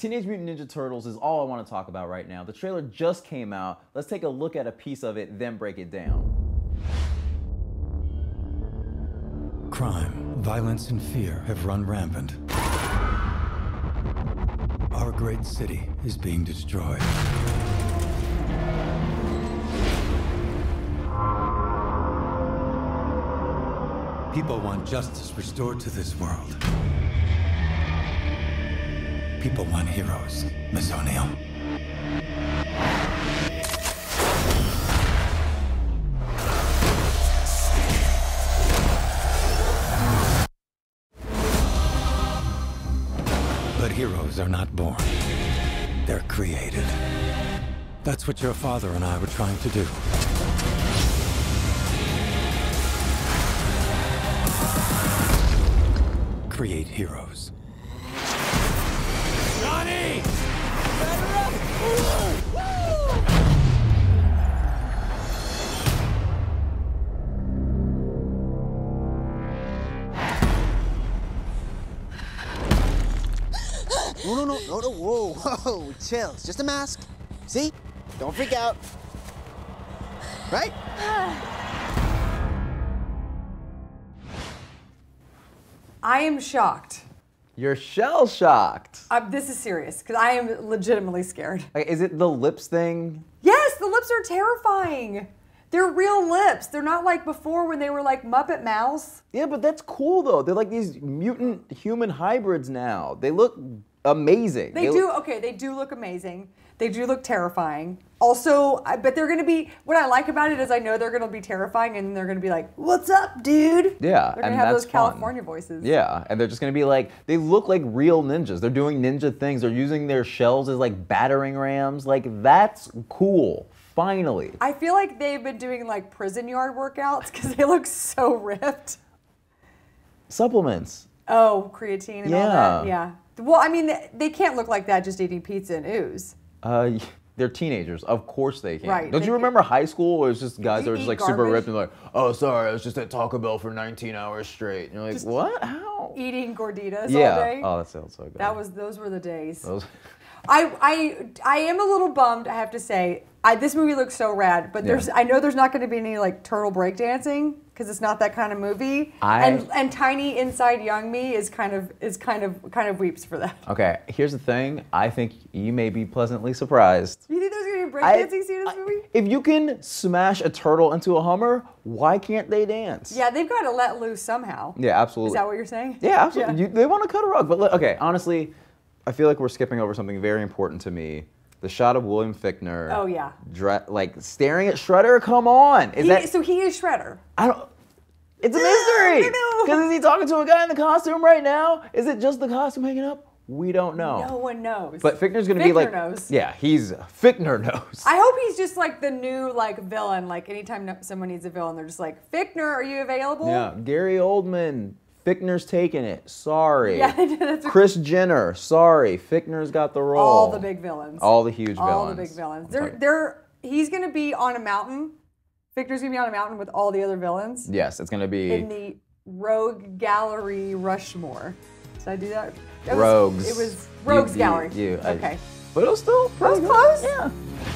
Teenage Mutant Ninja Turtles is all I want to talk about right now. The trailer just came out. Let's take a look at a piece of it, then break it down. Crime, violence, and fear have run rampant. Our great city is being destroyed. People want justice restored to this world. People want heroes, Miss O'Neill. But heroes are not born. They're created. That's what your father and I were trying to do. Create heroes. Johnny! Batter up! Woo! No, whoa, chill. It's just a mask. See? Don't freak out. Right? I am shocked. You're shell-shocked. This is serious, because I am legitimately scared. Like, is it the lips thing? Yes, the lips are terrifying. They're real lips. They're not like before when they were like Muppet Mouse. Yeah, but that's cool though. They're like these mutant human hybrids now. They look amazing. They do look amazing. They do look terrifying. Also, but they're gonna be, what I like about it is I know they're gonna be terrifying and they're gonna be like, "What's up, dude?" Yeah, they're gonna and have that's those California voices. Yeah, and they're just gonna be like, they look like real ninjas. They're doing ninja things. They're using their shells as like battering rams. Like, that's cool. Finally. I feel like they've been doing like prison yard workouts because they look so ripped. Supplements. Oh, creatine and all that. Yeah. Well, I mean, they can't look like that just eating pizza and ooze. They're teenagers. Of course they can. Right. Don't you remember high school where it's just guys that were just like super garbage? ripped and like, oh, sorry, I was just at Taco Bell for 19 hours straight. And you're like, Just what? How? Eating gorditas all Yeah. day. Oh, that sounds so good. Those were the days. Those... I am a little bummed, I have to say. This movie looks so rad, but I know there's not going to be any like turtle breakdancing because it's not that kind of movie. And tiny inside young me is kind of weeps for that. Okay, here's the thing. I think you may be pleasantly surprised. You think there's going to be breakdancing scene in this movie? If you can smash a turtle into a Hummer, why can't they dance? Yeah, they've got to let loose somehow. Yeah, absolutely. Is that what you're saying? Yeah, absolutely. Yeah. They want to cut a rug, but okay, honestly, I feel like we're skipping over something very important to me. The shot of William Fichtner. Oh yeah. Like staring at Shredder. Come on. So he is Shredder. I don't. It's a mystery. Because is he talking to a guy in the costume right now? Is it just the costume hanging up? We don't know. No one knows. But Fichtner's gonna be like. Fichtner knows. Yeah, Fichtner knows. I hope he's just like the new like villain. Like anytime someone needs a villain, they're just like, Fichtner, are you available? Yeah, Gary Oldman. Fichtner's taking it. Sorry. Yeah, that's Chris Jenner. Sorry. Fichtner's got the role. All the big villains. All the huge villains. All the big villains. He's going to be on a mountain. Fichtner's going to be on a mountain with all the other villains. Yes, it's going to be... in the Rogue Gallery Rushmore. Did I do that? Rogues. It was Rogues Gallery. Okay. Okay. But it was still pretty That was close? Yeah.